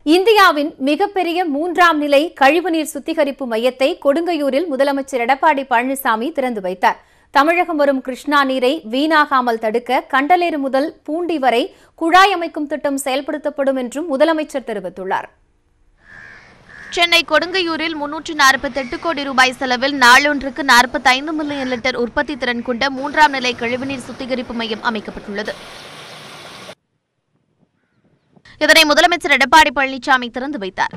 இந்தியாவின் மிகப்பெரிய 3ஆம் நிலை கழிவுநீர் சுத்திகரிப்பு மையத்தை கொடுங்கையூரில் முதலமைச்சர் எடப்பாடி பழனிசாமி திறந்து வைத்தார். தமிழகம் வரும் கிருஷ்ணா நீரை வீணாகாமல் தடுக்க கண்டலேறு முதல் பூண்டி வரை குழாய் அமைக்கும் திட்டம் செயல்படுத்தப்படும் என்றும் முதலமைச்சர் தெரிவித்துள்ளார். சென்னை கொடுங்கையூரில் 348 கோடி ரூபாய் செலவில் நாளொன்றுக்கு 45 மில்லியன் லிட்டர் உற்பத்தி திறன் கொண்ட 3ஆம் நிலை கழிவுநீர் சுத்திகரிப்பு மையம் அமைக்கப்பட்டுள்ளது. இதனை முதலமைச்சர் எடப்பாடி பழனிசாமி திறந்து வைத்தார்.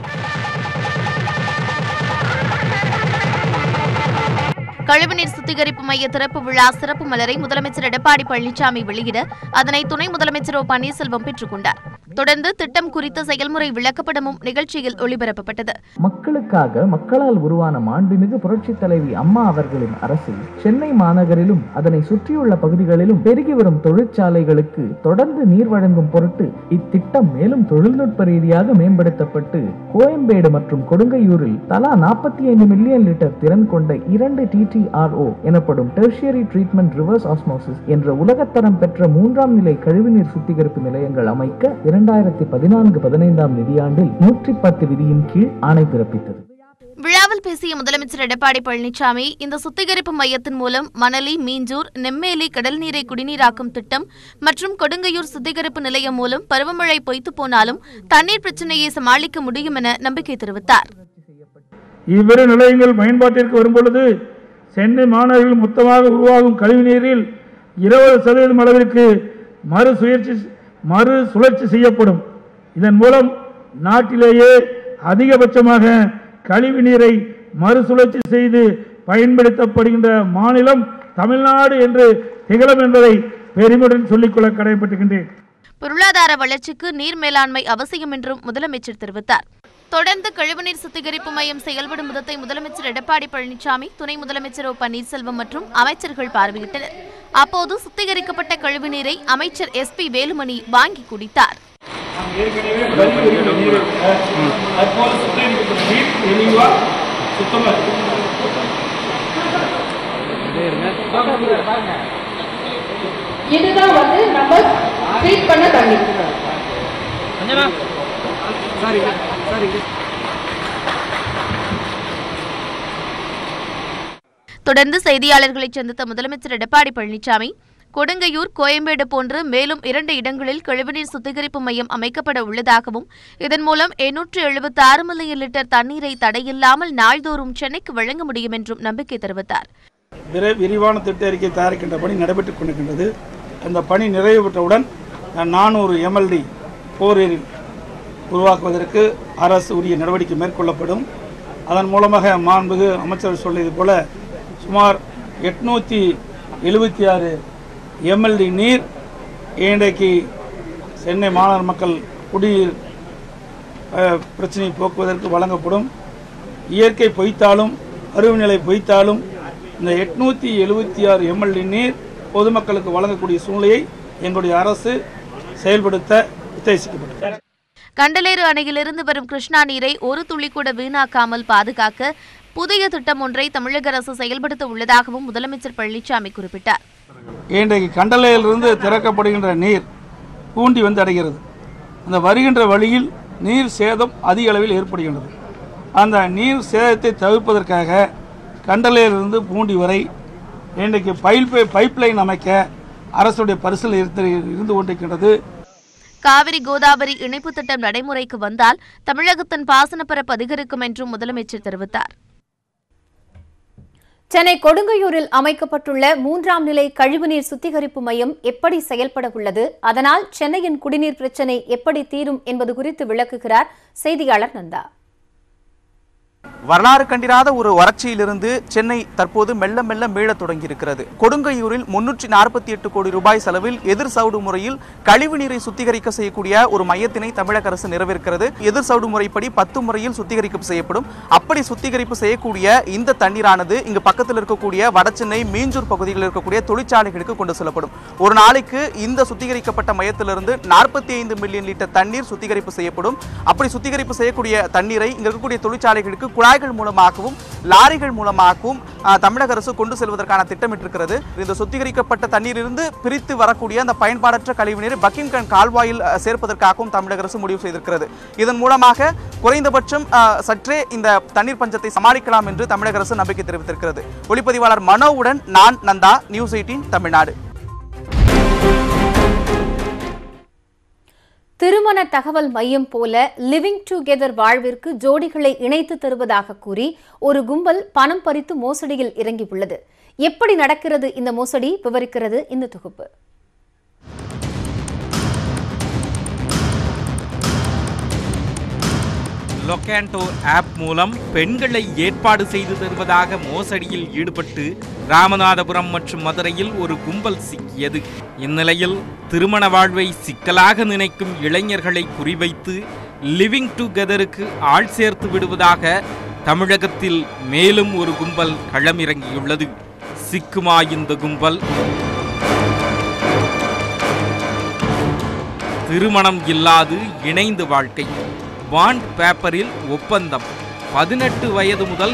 கழிவுநீர் சுத்திகரிப்பு மைய திறப்பு விழா சிறப்பு மலரை முதலமைச்சர் எடப்பாடி பழனிசாமி வெளியிட அதனை துணை முதலமைச்சர் பன்னீர்செல்வம் பெற்றுக் கொண்டார். தொடர்ந்து திட்டம் குறித்த செயல்முறை விளக்கப்படமும் நிகழ்ச்சியில் ஒளிபரப்பப்பட்டது. மக்களுக்காக மக்களால் உருவான மாண்புமிகு புரட்சி தலைவி அம்மா அவர்களின் அரசு சென்னை மாநகரிலும் அதனை சுற்றியுள்ள பகுதிகளிலும் பெருகி வரும் தொழிற்சாலைகளுக்கு தொடர்ந்து நீர் வழங்கும் பொருட்டு இத்திட்டம் மேலும் தொழில்நுட்ப ரீதியாக மேம்படுத்தப்பட்டு கோயம்பேடு மற்றும் கொடுங்கையூரில் தலா 45 மில்லியன் லிட்டர் திறன் கொண்ட 2 TTRO எனப்படும் டெர்ஷியரி ட்ரீட்மெண்ட் ரிவர்ஸ் ஆஸ்மோசிஸ் என்ற உலகத்தரம் பெற்ற 3ஆம் நிலை கழிவுநீர் சுத்திகரிப்பு நிலையங்கள் அமைக்க 2014-15 நிதியாண்டில் 110 விதியின் கீழ் ஆணை பிறப்பித்தது. விழாவில் பேசிய முதலமைச்சர் எடப்பாடி பழனிசாமி இந்த சுத்திகரிப்பு மையத்தின் மூலம் மணலி, மீஞ்சூர், நெம்மேலி கடல் நீரை குடிநீராக்கும் திட்டம் மற்றும் கொடுங்கையூர் சுத்திகரிப்பு நிலையம் மூலம் பருவமழை பொய்த்து போனாலும் தண்ணீர் பிரச்சனையை சமாளிக்க முடியும் என நம்பிக்கை தெரிவித்தார். இவ்விரு நிலையங்கள் பயன்பாட்டிற்கு வரும்பொழுது சென்னை மாநகரில் மொத்தமாக உருவாகும் கழிவுநீரில் 20% அளவிற்கு மறுசுழற்சி செய்யப்படும். இதன் மூலம் நாட்டிலேயே அதிகபட்சமாக கழிவு நீரை மறுசுழற்சி செய்து பயன்படுத்தப்படுகின்ற மாநிலம் தமிழ்நாடு என்று திகழும் என்பதை பெருமையுடன் சொல்லிக்கொள்ள கடமைப்பட்டுகின்றேன். பொருளாதார வளர்ச்சிக்கு நீர் மேலாண்மை அவசியம் என்றும் முதலமைச்சர் தெரிவித்தார். தொடர்ந்து கழிவுநீர் சுத்திகரிப்பு மையம் செயல்படும் விதத்தை முதலமைச்சர் எடப்பாடி பழனிசாமி, துணை முதலமைச்சர் பன்னீர்செல்வம் மற்றும் அமைச்சர்கள் பார்வையிட்டனர். அப்போது சுத்திகரிக்கப்பட்ட கழிவுநீரை அமைச்சர் SP வேலுமணி வாங்கி குடித்தார். இதுதான் வந்து நம்ம ட்ரீட் பண்ண தண்ணி. தொடர்ந்து செய்தியாளர்களை சந்தித்த முதலமைச்சர் எடப்பாடி பழனிசாமி, கொடுங்கையூர், கோயம்பேடு போன்று மேலும் 2 இடங்களில் கழிவுநீர் சுத்திகரிப்பு மையம் அமைக்கப்பட உள்ளதாகவும் இதன் மூலம் 876 மில்லியன் லிட்டர் தண்ணீரை தடையில்லாமல் நாள்தோறும் சென்னைக்கு வழங்க முடியும் என்றும் நம்பிக்கை தெரிவித்தார். விரிவான திட்ட அறிக்கை தயாரிக்கின்ற பணி நடைபெற்றுக் கொண்டிருக்கின்றது. அந்த பணி நிறைவு பெற்றவுடன் 400 MLD போரில் உருவாக்குவதற்கு அரசு உரிய நடவடிக்கை மேற்கொள்ளப்படும். அதன் மூலமாக மாண்புமிகு அமைச்சர் சொல்லியது போல சுமார் 876 MLD நீர் இன்றைக்கு சென்னை மாநகர மக்கள் குடிநீர் பிரச்சனையை போக்குவதற்கு வழங்கப்படும். இயற்கை பொய்த்தாலும் பருவநிலை பொய்த்தாலும் இந்த 876 MLD நீர் பொதுமக்களுக்கு வழங்கக்கூடிய சூழ்நிலையை எங்களுடைய அரசு செயல்படுத்த உத்தேசிக்கப்பட்டது. கண்டலேறு அணையிலிருந்து வரும் கிருஷ்ணா நீரை ஒரு துளி கூட வீணாக்காமல் பாதுகாக்க புதிய திட்டம் ஒன்றை தமிழக அரசு செயல்படுத்த உள்ளதாகவும் முதலமைச்சர் பழனிசாமி குறிப்பிட்டார். இன்றைக்கு கண்டலேரிலிருந்து திறக்கப்படுகின்ற நீர் பூண்டி வந்து அடைகிறது. அந்த வருகின்ற வழியில் நீர் சேதம் அதிக அளவில் ஏற்படுகின்றது. அந்த நீர் சேதத்தை தவிர்ப்பதற்காக கண்டலேரிலிருந்து பூண்டி வரை இன்றைக்கு பைப்லைன் அமைக்க அரசுடைய பரிசீலனை இருந்து கொண்டிருக்கின்றது. காவிரி கோதாவரி இணைப்பு திட்டம் நடைமுறைக்கு வந்தால் தமிழகத்தின் பாசனப்பரப்பு அதிகரிக்கும் என்றும் முதலமைச்சர் தெரிவித்தார். சென்னை கொடுங்கையூரில் அமைக்கப்பட்டுள்ள 3ஆம் நிலை கழிவுநீர் சுத்திகரிப்பு மையம் எப்படி செயல்பட உள்ளது, அதனால் சென்னையின் குடிநீர் பிரச்சினை எப்படி தீரும் என்பது குறித்து விளக்குகிறார் செய்தியாளர் நந்தா. வரலாறு கண்டிராத ஒரு வறட்சியிலிருந்து சென்னை தற்போது மெல்ல மெல்ல மீளத் தொடங்கியிருக்கிறது. கொடுங்கையூரில் 348 கோடி ரூபாய் செலவில் எதிர் சவுடு முறையில் கழிவு நீரை சுத்திகரிக்க செய்யக்கூடிய ஒரு மையத்தினை தமிழக அரசு நிறைவேற்கிறது. எதிர் சவுடு முறைப்படி 10 முறையில் சுத்திகரிப்பு செய்யப்படும். அப்படி சுத்திகரிப்பு செய்யக்கூடிய இந்த தண்ணீரானது இங்கு பக்கத்தில் இருக்கக்கூடிய வடசென்னை, மீஞ்சூர் பகுதிகளில் இருக்கக்கூடிய தொழிற்சாலைகளுக்கு கொண்டு செல்லப்படும். ஒரு நாளைக்கு இந்த சுத்திகரிக்கப்பட்ட மையத்திலிருந்து 45 மில்லியன் லிட்டர் தண்ணீர் சுத்திகரிப்பு செய்யப்படும். அப்படி சுத்திகரிப்பு செய்யக்கூடிய தண்ணீரை இங்க இருக்கக்கூடிய தொழிற்சாலைகளுக்கு குழாய் குழாய்கள் மூலமாகவும் லாரிகள் மூலமாகவும் தமிழக அரசு கொண்டு செல்வதற்கான திட்டமிட்டிருக்கிறது. இந்த சுத்திகரிக்கப்பட்ட தண்ணீரிலிருந்து பிரித்து வரக்கூடிய அந்த பயன்பாடற்ற கழிவுநீர் பக்கிங்ஹாம் கால்வாயில் சேர்ப்பதற்காகவும் தமிழக அரசு முடிவு செய்திருக்கிறது. இதன் மூலமாக குறைந்தபட்சம் சற்றே இந்த தண்ணீர் பஞ்சத்தை சமாளிக்கலாம் என்று தமிழக அரசு நம்பிக்கை தெரிவித்திருக்கிறது. ஒளிப்பதிவாளர் மனோவுடன் நான் நந்தா, நியூஸ் 18 தமிழ்நாடு. திருமண தகவல் மையம் போல லிவிங் டுகெதர் வாழ்விற்கு ஜோடிகளை இணைத்து தருவதாக கூறி ஒரு கும்பல் பணம் பறித்து மோசடியில் இறங்கியுள்ளது. எப்படி நடக்கிறது இந்த மோசடி விவரிக்கிறது இந்த தொகுப்பு. லொகாண்டோ ஆப் மூலம் பெண்களை ஏற்பாடு செய்து தருவதாக மோசடியில் ஈடுபட்டு ராமநாதபுரம் மற்றும் மதுரையில் ஒரு கும்பல் சிக்கியது. இந்நிலையில் திருமண வாழ்வை சிக்கலாக நினைக்கும் இளைஞர்களை குறிவைத்து லிவிங் டுகெதருக்கு ஆள் சேர்த்து விடுவதாக தமிழகத்தில் மேலும் ஒரு கும்பல் களமிறங்கியுள்ளது. சிக்குமா இந்த கும்பல்? திருமணம் இல்லாது இணைந்து வாழ்க்கை, பாண்ட் பேப்பரில் ஒப்பந்தம், 18 வயது முதல்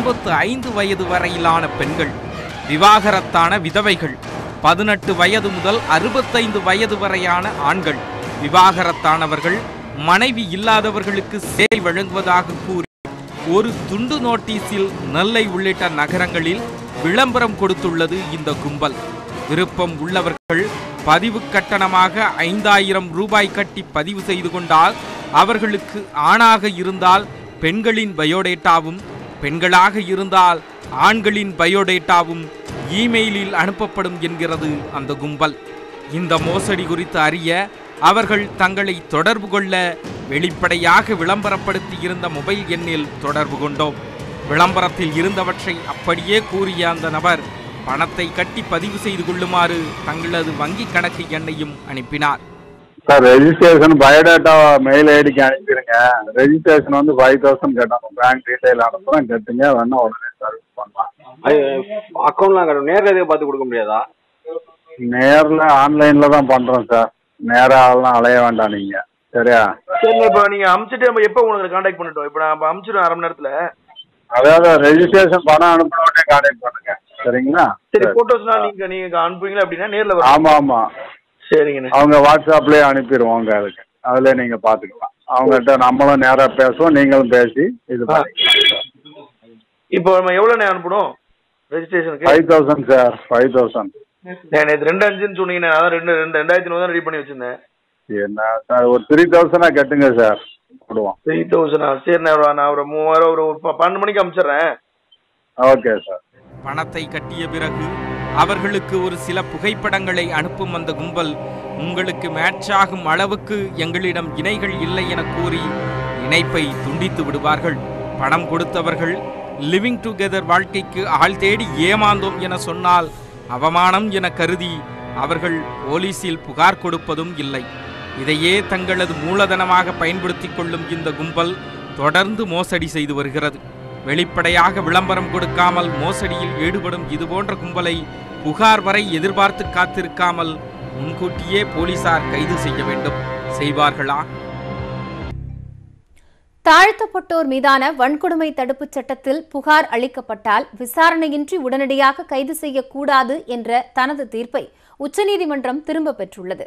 55 வயது வரையிலான பெண்கள், விவாகரத்தான விதவைகள், 18 வயது முதல் 65 வயது வரையான ஆண்கள், விவாகரத்தானவர்கள், மனைவி இல்லாதவர்களுக்கு சேவை வழங்குவதாக கூறி ஒரு துண்டு நோட்டீஸில் நெல்லை உள்ளிட்ட நகரங்களில் விளம்பரம் கொடுத்துள்ளது இந்த கும்பல். விருப்பம் உள்ளவர்கள் பதிவு கட்டணமாக 5000 ரூபாய் கட்டி பதிவு செய்து கொண்டால் அவர்களுக்கு ஆணாக இருந்தால் பெண்களின் பயோடேட்டாவும், பெண்களாக இருந்தால் ஆண்களின் பயோடேட்டாவும் இமெயிலில் அனுப்பப்படும் என்கிறது அந்த கும்பல். இந்த மோசடி குறித்து அறிய அவர்கள் தங்களை தொடர்பு கொள்ள வெளிப்படையாக விளம்பரப்படுத்தி இருந்த மொபைல் எண்ணில் தொடர்பு கொண்டோம். விளம்பரத்தில் இருந்தவற்றை அப்படியே கூறிய அந்த நபர் பணத்தை கட்டி பதிவு செய்து கொள்ளுமாறு தங்களது வங்கி கணக்கு எண்ணையும் அனுப்பினார். சார், ரெஜிஸ்ட்ரேஷன் பயோடேட்டா மெயில் ஐடிக்கு அனுப்பிடுங்க. ரெஜிஸ்ட்ரேஷன் 5000 கட்டணும். பேங்க் டீடைல் அனுப்புறோம், கட்டுங்க, வேணா உடனே சர்வீஸ் பண்ணலாம். அக்கௌண்ட்லாம் கட்டணும். நேரில் எதையும் பார்த்து கொடுக்க முடியாதா? நேரில் ஆன்லைனில் தான் பண்ணுறோம் சார். நேராலாம் அலைய வேண்டாம் நீங்க. சரியா? சரி, இப்போ நீங்கள் அனுப்பிச்சிட்டு நம்ம எப்போ உங்களுக்கு கான்டாக்ட் பண்ணிட்டோம்? இப்போ நான் அனுப்பிச்சிடுவேன் அரை மணி நேரத்தில். அதாவது ரெஜிஸ்ட்ரேஷன் பணம் அனுப்பின உடனே கான்டாக்ட் பண்ணுங்க. சரிங்களா? சரி, போட்டோஸ்லாம் நீங்கள் அனுப்புவீங்களா அப்படின்னா நேரில்? ஆமாம் ஆமாம், சரிங்கண்ணே. அவங்க வாட்ஸ்அப்லேயே அனுப்பிடுவோங்க. அதுக்கு அதில் நீங்கள் பார்த்துக்கலாம். அவங்கள்ட்ட நம்மளும் நேராக பேசுவோம், நீங்களும் பேசி இது பண்ணிக்கலாம். இப்போ நம்ம எவ்வளோ நேரம் அனுப்பணும் ரெஜிஸ்ட்ரேஷனுக்கு? 5000 சார், 5000. நேற்று 2,500 சொன்னீங்கண்ணே. அதான் 2,500 தான் ரெடி பண்ணி வச்சுருந்தேன். என்ன சார், ஒரு 3000 கட்டுங்க சார், போடுவோம். 3000? சரி, நான் ஒரு 3000 ஒரு 12 மணிக்கு அனுப்பிச்சிடுறேன். Okay sir. பணத்தை கட்டிய பிறகு அவர்களுக்கு ஒரு சில புகைப்படங்களை அனுப்பும் அந்த கும்பல் உங்களுக்கு மேட்ச் ஆகும் அளவுக்கு எங்களிடம் இணைகள் இல்லை என கூறி இணைப்பை துண்டித்து விடுவார்கள். பணம் கொடுத்தவர்கள் லிவிங் டுகெதர் வாழ்க்கைக்கு ஆள் தேடி ஏமாந்தோம் என சொன்னால் அவமானம் என கருதி அவர்கள் போலீசில் புகார் கொடுப்பதும் இல்லை. இதையே தங்களது மூலதனமாக பயன்படுத்திக் கொள்ளும் இந்த கும்பல் தொடர்ந்து மோசடி செய்து வருகிறது. வெளிப்படையாக விளம்பரம் கொடுக்காமல் மோசடியில் ஈடுபடும் இதுபோன்ற கும்பலை புகார் வரை எதிர்பார்த்து காத்திருக்காமல் முன்கூட்டியே போலீசார் கைது செய்ய வேண்டும். செய்வார்களா? தாழ்த்தப்பட்டோர் மீதான வன்கொடுமை தடுப்புச் சட்டத்தில் புகார் அளிக்கப்பட்டால் விசாரணையின்றி உடனடியாக கைது செய்யக்கூடாது என்ற தனது தீர்ப்பை உச்சநீதிமன்றம் திரும்பப் பெற்றுள்ளது.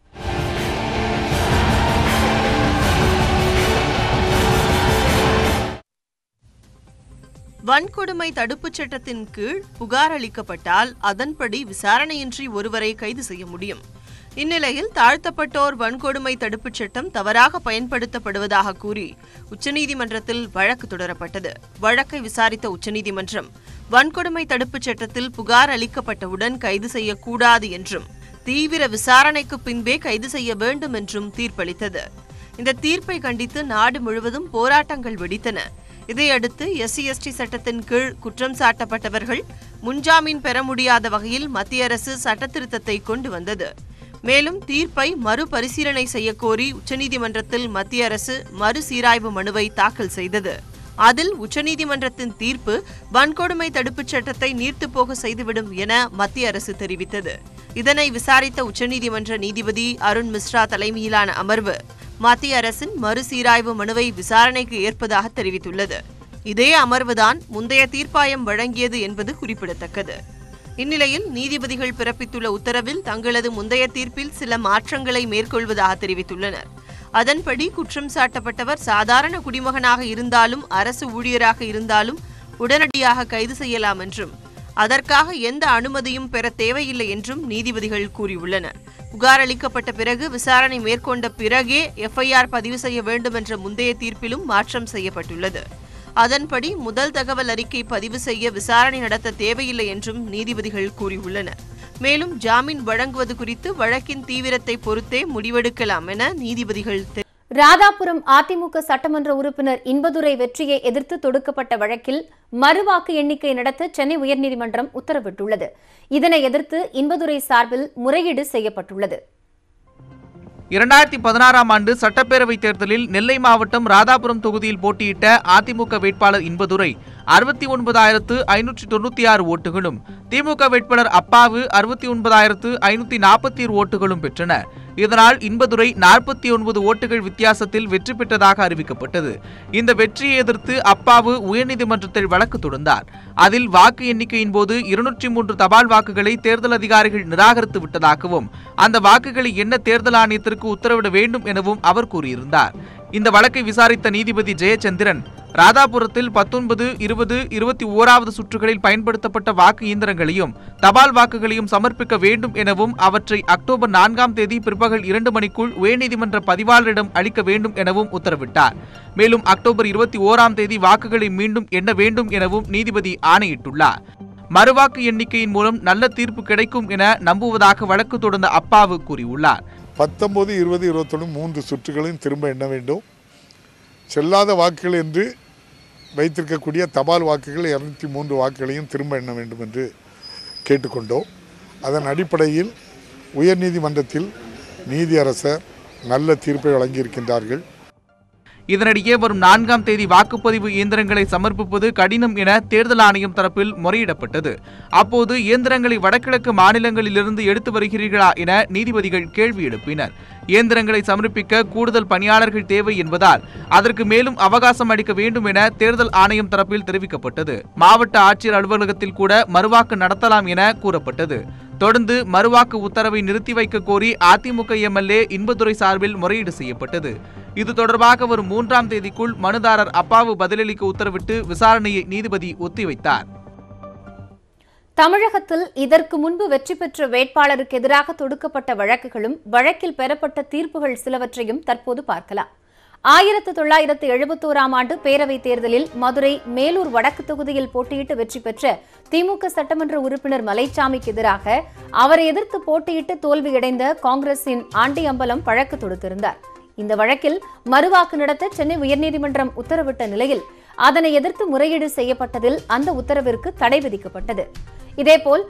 வன்கொடுமை தடுப்புச் சட்டத்தின் கீழ் புகார் அளிக்கப்பட்டால் அதன்படி விசாரணையின்றி ஒருவரை கைது செய்ய முடியும். இந்நிலையில் தாழ்த்தப்பட்டோர் வன்கொடுமை தடுப்புச் சட்டம் தவறாக பயன்படுத்தப்படுவதாக கூறி உச்சநீதிமன்றத்தில் வழக்கு தொடரப்பட்டது. வழக்கை விசாரித்த உச்சநீதிமன்றம் வன்கொடுமை தடுப்புச் சட்டத்தில் புகார் அளிக்கப்பட்டவுடன் கைது செய்யக்கூடாது என்றும் தீவிர விசாரணைக்கு பின்பே கைது செய்ய வேண்டும் என்றும் தீர்ப்பளித்தது. இந்த தீர்ப்பை கண்டித்து நாடு முழுவதும் போராட்டங்கள் வெடித்தன. இதையடுத்து SC/ST சட்டத்தின் கீழ் குற்றம் சாட்டப்பட்டவர்கள் முன்ஜாமீன் பெற முடியாத வகையில் மத்திய அரசு சட்டத்திருத்தத்தை கொண்டு வந்தது. மேலும் தீர்ப்பை மறுபரிசீலனை செய்யக்கோரி உச்சநீதிமன்றத்தில் மத்திய அரசு மறுசீராய்வு மனுவை தாக்கல் செய்தது. அதில் உச்சநீதிமன்றத்தின் தீர்ப்பு வன்கொடுமை தடுப்புச் சட்டத்தை நீர்த்துப் போக செய்துவிடும் என மத்திய அரசு தெரிவித்தது. இதனை விசாரித்த உச்சநீதிமன்ற நீதிபதி அருண் மிஸ்ரா தலைமையிலான அமர்வு மத்திய அரசின் மறுசீராய்வு மனுவை விசாரணைக்கு ஏற்பதாக தெரிவித்துள்ளது. இதே அமர்வுதான் முந்தைய தீர்ப்பாயம் வழங்கியது என்பது குறிப்பிடத்தக்கது. இந்நிலையில் நீதிபதிகள் பிறப்பித்துள்ள உத்தரவில் தங்களது முந்தைய தீர்ப்பில் சில மாற்றங்களை மேற்கொள்வதாக தெரிவித்துள்ளனர். அதன்படி குற்றம் சாட்டப்பட்டவர் சாதாரண குடிமகனாக இருந்தாலும் அரசு ஊழியராக இருந்தாலும் உடனடியாக கைது செய்யலாம் என்றும் அதற்காக எந்த அனுமதியும் பெற தேவையில்லை என்றும் நீதிபதிகள் கூறியுள்ளனர். புகார் அளிக்கப்பட்ட பிறகு விசாரணை மேற்கொண்ட பிறகே எஃப்ஐஆர் பதிவு செய்ய வேண்டும் என்ற முந்தைய தீர்ப்பிலும் மாற்றம் செய்யப்பட்டுள்ளது. அதன்படி முதல் தகவல் அறிக்கை பதிவு செய்ய விசாரணை நடத்த தேவையில்லை என்றும் நீதிபதிகள் கூறியுள்ளனர். மேலும் ஜாமீன் வழங்குவது குறித்து வழக்கின் தீவிரத்தை பொறுத்தே முடிவெடுக்கலாம் என நீதிபதிகள் ராதாபுரம் அதிமுக சட்டமன்ற உறுப்பினர் இன்பதுரை வெற்றியை எதிர்த்து தொடுக்கப்பட்ட வழக்கில் மறுவாக்கு எண்ணிக்கை நடத்த சென்னை உயர்நீதிமன்றம் உத்தரவிட்டுள்ளது. இதனை எதிர்த்து இன்பதுரை சார்பில் முறையீடு செய்யப்பட்டுள்ளது. 2016ஆம் ஆண்டு சட்டப்பேரவைத் தேர்தலில் நெல்லை மாவட்டம் ராதாபுரம் தொகுதியில் போட்டியிட்ட அதிமுக வேட்பாளர் இன்பதுரை 69,596 ஓட்டுகளும், திமுக வேட்பாளர் அப்பாவு 69,541 ஓட்டுகளும் பெற்றனர். இதனால் இன்பதுரை 49 ஓட்டுகள் வித்தியாசத்தில் வெற்றி பெற்றதாக அறிவிக்கப்பட்டது. இந்த வெற்றியை எதிர்த்து அப்பாவு உயர்நீதிமன்றத்தில் வழக்கு தொடர்ந்தார். அதில் வாக்கு எண்ணிக்கையின் போது 203 தபால் வாக்குகளை தேர்தல் அதிகாரிகள் நிராகரித்து விட்டதாகவும் அந்த வாக்குகளை எண்ண தேர்தல் ஆணையத்திற்கு உத்தரவிட வேண்டும் எனவும் அவர் கூறியிருந்தார். இந்த வழக்கை விசாரித்த நீதிபதி ஜெயச்சந்திரன் ராதாபுரத்தில் 19, 20, 21வது சுற்றுகளில் பயன்படுத்தப்பட்ட வாக்கு இயந்திரங்களையும் தபால் வாக்குகளையும் சமர்ப்பிக்க வேண்டும் எனவும் அவற்றை அக்டோபர் 4ஆம் தேதி பிற்பகல் 2 மணிக்குள் உயர்நீதிமன்ற பதிவாளரிடம் அளிக்க வேண்டும் எனவும் உத்தரவிட்டார். மேலும் அக்டோபர் 21ஆம் தேதி வாக்குகளை மீண்டும் எண்ண வேண்டும் எனவும் நீதிபதி ஆணையிட்டுள்ளார். மறுவாக்கு எண்ணிக்கையின் மூலம் நல்ல தீர்ப்பு கிடைக்கும் என நம்புவதாக வழக்கு தொடர்ந்த அப்பாவு கூறியுள்ளார். 19, 20, 21 3 சுற்றுகளையும் திரும்ப எண்ண வேண்டும். செல்லாத வாக்குகள் என்று வைத்திருக்கக்கூடிய தபால் வாக்குகள் 203 வாக்குகளையும் திரும்ப எண்ண வேண்டும் என்று கேட்டுக்கொண்டோம். அதன் அடிப்படையில் உயர்நீதிமன்றத்தில் நீதியரசர் நல்ல தீர்ப்பை வழங்கியிருக்கின்றார்கள். இதனிடையே வரும் 4ஆம் தேதி வாக்குப்பதிவு இயந்திரங்களை சமர்ப்பிப்பது கடினம் என தேர்தல் ஆணையம் தரப்பில் முறையிடப்பட்டது. அப்போது இயந்திரங்களை வடகிழக்கு மாநிலங்களிலிருந்து எடுத்து வருகிறீர்களா என நீதிபதிகள் கேள்வி எழுப்பினர். இயந்திரங்களை சமர்ப்பிக்க கூடுதல் பணியாளர்கள் தேவை என்பதால் அதற்கு மேலும் அவகாசம் அளிக்க வேண்டும் என தேர்தல் ஆணையம் தரப்பில் தெரிவிக்கப்பட்டது. மாவட்ட ஆட்சியர் அலுவலகத்தில் கூட மறுவாக்கு நடத்தலாம் என கூறப்பட்டது. தொடர்ந்து மறுவாக்கு உத்தரவை நிறுத்தி வைக்க கோரி அதிமுக எம்எல்ஏ இன்பதுரை சார்பில் முறையீடு செய்யப்பட்டது. இது தொடர்பாக வரும் 3ஆம் தேதிக்குள் மனுதாரர் அப்பாவு பதிலளிக்க உத்தரவிட்டு விசாரணையை நீதிபதி ஒத்திவைத்தார். தமிழகத்தில் இதற்கு முன்பு வெற்றி பெற்ற வேட்பாளருக்கு எதிராக தொடுக்கப்பட்ட வழக்குகளும் வழக்கில் பெறப்பட்ட தீர்ப்புகள் சிலவற்றையும் தற்போது பார்க்கலாம். 1971ஆம் ஆண்டு பேரவைத் தேர்தலில் மதுரை மேலூர் வடக்கு தொகுதியில் போட்டியிட்டு வெற்றி பெற்ற திமுக சட்டமன்ற உறுப்பினர் மலைச்சாமிக்கு எதிராக அவரை எதிர்த்து போட்டியிட்டு தோல்வியடைந்த காங்கிரசின் ஆண்டியம்பலம் வழக்கு தொடுத்திருந்தார். இந்த வழக்கில் மறுவாக்கு நடத்த சென்னை உயர்நீதிமன்றம் உத்தரவிட்ட நிலையில் அதனை எதிர்த்து முறையீடு செய்யப்பட்டதில் அந்த உத்தரவிற்கு தடை விதிக்கப்பட்டது. இதேபோல்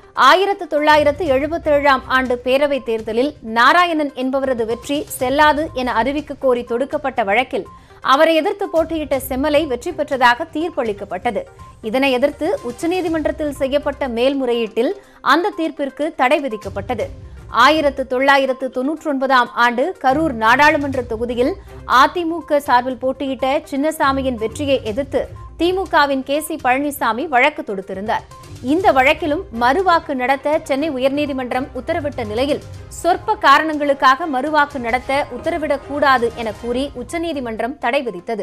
1977ஆம் ஆண்டு பேரவைத் தேர்தலில் நாராயணன் என்பவரது வெற்றி செல்லாது என அறிவிக்க கோரி தொடுக்கப்பட்ட வழக்கில் அவரை எதிர்த்து போட்டியிட்ட செம்மலை வெற்றி பெற்றதாக தீர்ப்பளிக்கப்பட்டது. இதனை எதிர்த்து உச்சநீதிமன்றத்தில் செய்யப்பட்ட மேல்முறையீட்டில் அந்த தீர்ப்பிற்கு தடை விதிக்கப்பட்டது. 1999ஆம் ஆண்டு கரூர் நாடாளுமன்ற தொகுதியில் அதிமுக சார்பில் போட்டியிட்ட சின்னசாமியின் வெற்றியை எதிர்த்து திமுகவின் KC பழனிசாமி வழக்கு தொடுத்திருந்தார். இந்த வழக்கிலும் மறுவாக்கு நடத்த சென்னை உயர்நீதிமன்றம் உத்தரவிட்ட நிலையில் சொற்ப காரணங்களுக்காக மறுவாக்கு நடத்த உத்தரவிடக்கூடாது என கூறி உச்சநீதிமன்றம் தடை விதித்தது.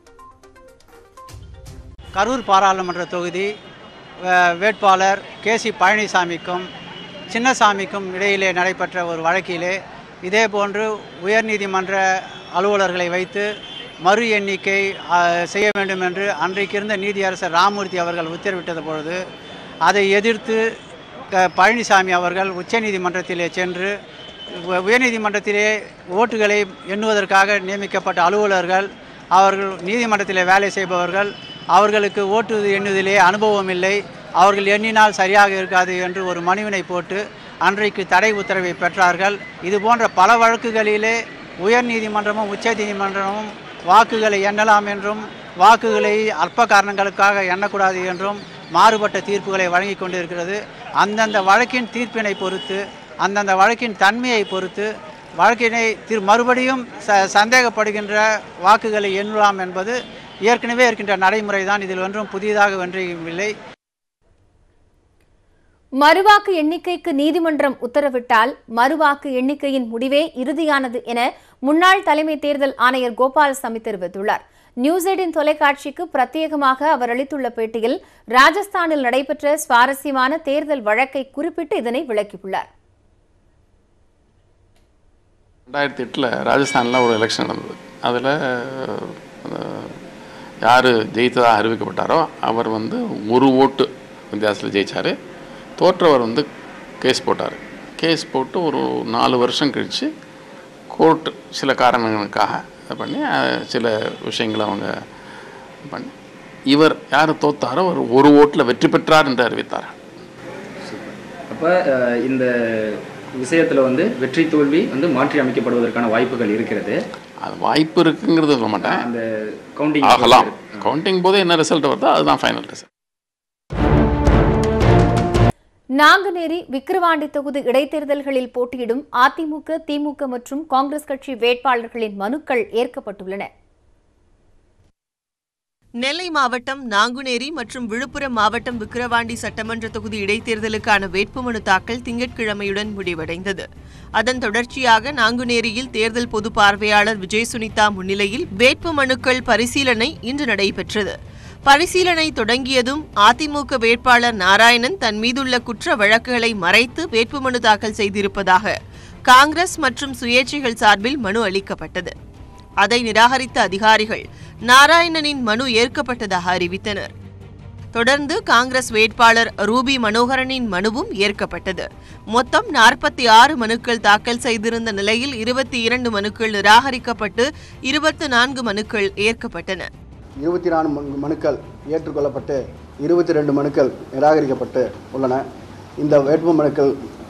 கரூர் பாராளுமன்ற தொகுதி வேட்பாளர் KC பழனிசாமிக்கும் சின்னசாமிக்கும் இடையிலே நடைபெற்ற ஒரு வழக்கிலே இதேபோன்று உயர்நீதிமன்ற அலுவலர்களை வைத்து மறு எண்ணிக்கை செய்ய வேண்டும் என்று அன்றைக்கு இருந்த நீதியரசர் ராமமூர்த்தி அவர்கள் உத்தரவிட்டது பொழுது அதை எதிர்த்து பழனிசாமி அவர்கள் உச்சநீதிமன்றத்திலே சென்று உயர்நீதிமன்றத்திலே ஓட்டுகளை எண்ணுவதற்காக நியமிக்கப்பட்ட அலுவலர்கள், அவர்கள் நீதிமன்றத்திலே வேலை செய்பவர்கள், அவர்களுக்கு ஓட்டு எண்ணுவதிலே அனுபவம் இல்லை, அவர்கள் எண்ணினால் சரியாக இருக்காது என்று ஒரு மனுவினை போட்டு அன்றைக்கு தடை உத்தரவை பெற்றார்கள். இதுபோன்ற பல வழக்குகளிலே உயர்நீதிமன்றமும் உச்சநீதிமன்றமும் வாக்குகளை எண்ணலாம் என்றும் வாக்குகளை அற்ப காரணங்களுக்காக எண்ணக்கூடாது என்றும் மாறுபட்ட தீர்ப்புகளை வழங்கி கொண்டிருக்கிறது. அந்தந்த வழக்கின் தீர்ப்பினை பொறுத்து, அந்தந்த வழக்கின் தன்மையை பொறுத்து வழக்கினை மறுபடியும் சந்தேகப்படுகின்ற வாக்குகளை எண்ணலாம் என்பது ஏற்கனவே இருக்கின்ற நடைமுறை தான், இதில் ஒன்றும் புதிதாக ஒன்றுமில்லை. மறுவாக்கு எண்ணிக்கைக்கு நீதிமன்றம் உத்தரவிட்டால் மறுவாக்கு எண்ணிக்கையின் முடிவே இறுதியானது என முன்னாள் தலைமை தேர்தல் ஆணையர் கோபாலசாமி தெரிவித்துள்ளார். நியூஸ் 18 தொலைக்காட்சிக்கு பிரத்யேகமாக அவர் அளித்துள்ள பேட்டியில் ராஜஸ்தானில் நடைபெற்ற சுவாரஸ்யமான தேர்தல் வழக்கை குறிப்பிட்டு இதனை விளக்கியுள்ளார். 2008 ராஜஸ்தானில் ஒரு எலெக்ஷன் நடந்தது. அதில் யார் ஜெயித்ததாக அறிவிக்கப்பட்டாரோ அவர் ஒரு ஓட்டு வித்தியாசத்தில் ஜெயித்தார். தோற்றவர் கேஸ் போட்டார். கேஸ் போட்டு ஒரு 4 வருஷம் கழித்து கோர்ட்டு சில காரணங்களுக்காக பண்ணி சில விஷயங்களை அவங்க பண்ணி இவர் யார் தோத்தாரோ அவர் ஒரு ஓட்டில் வெற்றி பெற்றார் என்று அறிவித்தார். அப்போ இந்த விஷயத்தில் வெற்றி தோல்வி மாற்றி அமைக்கப்படுவதற்கான வாய்ப்புகள் இருக்கிறது. அது வாய்ப்பு இருக்குங்கிறது சொல்ல மாட்டேன். அந்த கவுண்டிங் ஆகலாம். கவுண்டிங் போது என்ன ரிசல்ட் வருதோ அதுதான் ஃபைனல் ரிசல்ட். நாங்குநேரி, விக்கிரவாண்டி தொகுதி இடைத்தேர்தல்களில் போட்டியிடும் அதிமுக, திமுக மற்றும் காங்கிரஸ் கட்சி வேட்பாளர்களின் மனுக்கள் ஏற்கப்பட்டுள்ளன. நெல்லை மாவட்டம் நாங்குநேரி மற்றும் விழுப்புரம் மாவட்டம் விக்கிரவாண்டி சட்டமன்ற தொகுதி இடைத்தேர்தலுக்கான வேட்புமனு தாக்கல் திங்கட்கிழமையுடன் முடிவடைந்தது. அதன் தொடர்ச்சியாக நாங்குநேரியில் தேர்தல் பொது பார்வையாளர் விஜய் சுனிதா முன்னிலையில் வேட்புமனுக்கள் பரிசீலனை இன்று நடைபெற்றது. பரிசீலனை தொடங்கியதும் அதிமுக வேட்பாளர் நாராயணன் தன் மீதுள்ள குற்ற வழக்குகளை மறைத்து வேட்புமனு தாக்கல் செய்திருப்பதாக காங்கிரஸ் மற்றும் சுயேட்சைகள் சார்பில் மனு அளிக்கப்பட்டது. அதை நிராகரித்த அதிகாரிகள் நாராயணனின் மனு ஏற்கப்பட்டதாக அறிவித்தனர். தொடர்ந்து காங்கிரஸ் வேட்பாளர் ரூபி மனோகரனின் மனுவும் ஏற்கப்பட்டது. மொத்தம் 46 மனுக்கள் தாக்கல் செய்திருந்த நிலையில் 22 மனுக்கள் நிராகரிக்கப்பட்டு 24 மனுக்கள் ஏற்கப்பட்டன. 24 மனுக்கள் ஏற்றுக்கொள்ளப்பட்டு 22 மனுக்கள் நிராகரிக்கப்பட்டு உள்ளன. இந்த வேட்புமனுக்கள்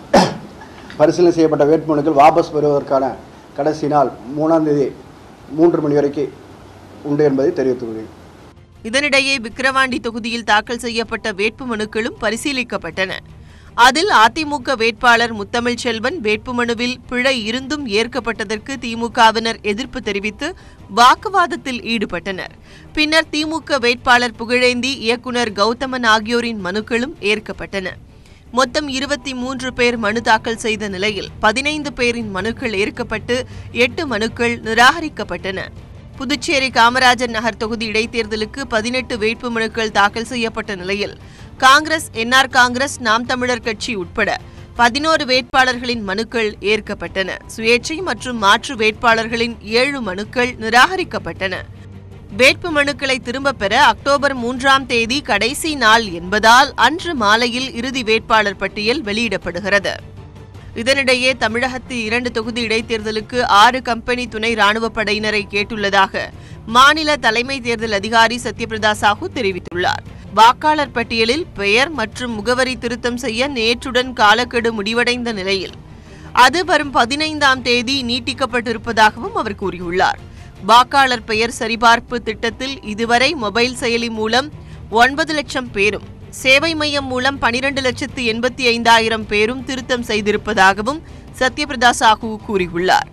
பரிசீலனை செய்யப்பட்ட வேட்புமனுக்கள் வாபஸ் பெறுவதற்கான கடைசி நாள் 3ஆம் தேதி 3 மணி வரைக்கும் உண்டு என்பதை தெரிவித்துள்ளேன். இதனிடையே விக்கிரவாண்டி தொகுதியில் தாக்கல் செய்யப்பட்ட வேட்புமனுக்களும் பரிசீலிக்கப்பட்டன. அதில் அதிமுக வேட்பாளர் முத்தமிழ் செல்வன் வேட்புமனுவில் பிழை இருந்தும் ஏற்கப்பட்டதற்கு திமுகவினர் எதிர்ப்பு தெரிவித்து வாக்குவாதத்தில் ஈடுபட்டனர். பின்னர் திமுக வேட்பாளர் புகழேந்தி, இயக்குநர் கௌதமன் ஆகியோரின் மனுக்களும் ஏற்கப்பட்டன. மொத்தம் 23 பேர் மனு தாக்கல் செய்த நிலையில் 15 பேரின் மனுக்கள் ஏற்கப்பட்டு 8 மனுக்கள் நிராகரிக்கப்பட்டன. புதுச்சேரி காமராஜர் நகர் தொகுதி இடைத்தேர்தலுக்கு 18 வேட்புமனுக்கள் தாக்கல் செய்யப்பட்ட நிலையில் காங்கிரஸ், என்ஆர் காங்கிரஸ், நாம் தமிழர் கட்சி உட்பட 11 வேட்பாளர்களின் மனுக்கள் ஏற்கப்பட்டன. சுயேட்சை மற்றும் மாற்று வேட்பாளர்களின் 7 மனுக்கள் நிராகரிக்கப்பட்டன. வேட்பு மனுக்களை திரும்பப் பெற அக்டோபர் 3ஆம் தேதி கடைசி நாள் என்பதால் அன்று மாலையில் இறுதி வேட்பாளர் பட்டியல் வெளியிடப்படுகிறது. இதனிடையே தமிழகத்தில் 2 தொகுதி இடைத்தேர்தலுக்கு 6 கம்பெனி துணை ராணுவப் படையினரை கேட்டுள்ளதாக மாநில தலைமை தேர்தல் அதிகாரி சத்யபிரதா சாஹூ தெரிவித்துள்ளார். வாக்காளர் பட்டியலில் பெயர் மற்றும் முகவரி திருத்தம் செய்ய நேற்றுடன் காலக்கெடு முடிவடைந்த நிலையில் அது வரும் 15ஆம் தேதி நீட்டிக்கப்பட்டிருப்பதாகவும் அவர் கூறியுள்ளார். வாக்காளர் பெயர் சரிபார்ப்பு திட்டத்தில் இதுவரை மொபைல் செயலி மூலம் 9 லட்சம் பேரும், சேவை மையம் மூலம் 12,85,000 பேரும் திருத்தம் செய்திருப்பதாகவும் சத்யபிரதா சாஹூ கூறியுள்ளார்.